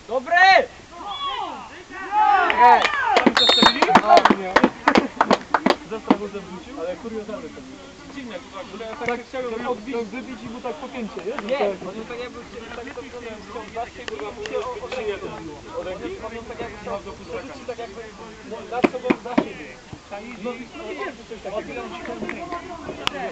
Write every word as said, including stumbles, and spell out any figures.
Dobry! Nie! Tam zastrzelili? No, nie. Zastrachu zawrócił? Ale kuriozalne to było. Dziwne, bo ja tak, tak chciałem odbić. Wybić i mu tak po pięcie, nie? Nie, on tak jakby tak to chciał zawsze kurwa mu się od ręki. On tak jakby chciał dorzucić tak jakby nad sobą za siebie. No i widziałem, że coś takiego.